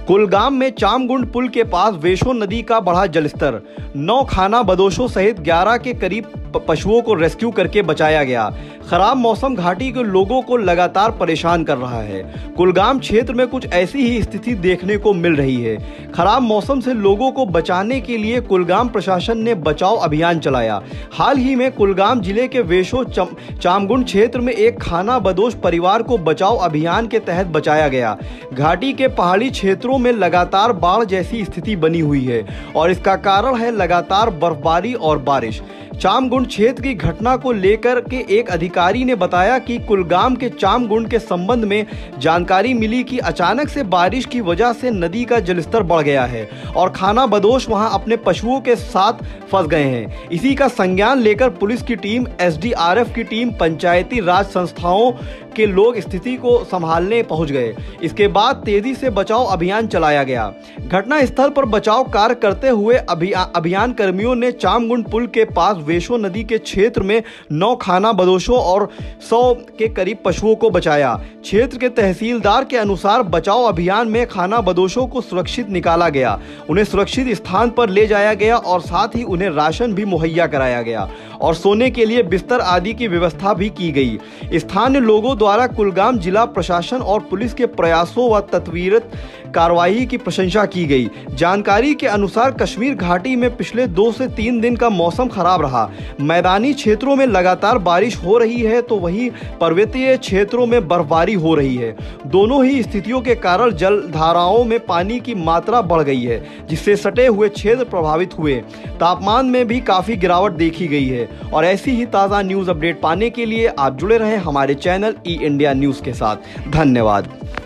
कुलगाम में चामगुंड पुल के पास वेशो नदी का बढ़ा जलस्तर। 9 खानाबदोशों सहित 11 के करीब पशुओं को रेस्क्यू करके बचाया गया। खराब मौसम घाटी के लोगों को लगातार परेशान कर रहा है। कुलगाम क्षेत्र में कुछ ऐसी ही स्थिति देखने को मिल रही है। खराब मौसम से लोगों को बचाने के लिए कुलगाम प्रशासन ने बचाव अभियान चलाया। हाल ही में कुलगाम जिले के वेशो चामगुंड क्षेत्र में एक खानाबदोश परिवार को बचाव अभियान के तहत बचाया गया। घाटी के पहाड़ी क्षेत्रों में लगातार बाढ़ जैसी स्थिति बनी हुई है और इसका कारण है लगातार बर्फबारी और बारिश। चामगुंड क्षेत्र की घटना को लेकर के एक अधिकारी ने बताया कि कुलगाम के चामगुंड के संबंध में जानकारी मिली कि अचानक से बारिश की वजह से नदी का जलस्तर बढ़ गया है और खानाबदोश वहां अपने पशुओं के साथ फंस गए हैं। इसी का संज्ञान लेकर पुलिस की टीम, एसडीआरएफ की टीम, पंचायती राज संस्थाओं के लोग स्थिति को संभालने पहुंच गए। इसके बाद तेजी से बचाव अभियान चलाया गया। घटना स्थल पर बचाव कार्य करते हुए अभियान कर्मियों ने चामगुंड पुल के पास वेशो नदी के क्षेत्र में 9 खानाबदोशों और 100 के करीब पशुओं को बचाया। क्षेत्र के तहसीलदार के अनुसार बचाव अभियान में खानाबदोशों को सुरक्षित निकाला गया, उन्हें सुरक्षित स्थान पर ले जाया गया और साथ ही उन्हें राशन भी मुहैया कराया गया और सोने के लिए बिस्तर आदि की व्यवस्था भी की गई। स्थानीय लोगों द्वारा कुलगाम जिला प्रशासन और पुलिस के प्रयासों व त्वरित कार्रवाई की प्रशंसा की गई। जानकारी के अनुसार कश्मीर घाटी में पिछले 2 से 3 दिन का मौसम खराब रहा। मैदानी क्षेत्रों में लगातार बारिश हो रही है तो वहीं पर्वतीय क्षेत्रों में बर्फबारी हो रही है। दोनों ही स्थितियों के कारण जल धाराओं में पानी की मात्रा बढ़ गई है, जिससे सटे हुए क्षेत्र प्रभावित हुए। तापमान में भी काफी गिरावट देखी गई है। और ऐसी ही ताज़ा न्यूज़ अपडेट पाने के लिए आप जुड़े रहें हमारे चैनल ई इंडिया न्यूज़ के साथ। धन्यवाद।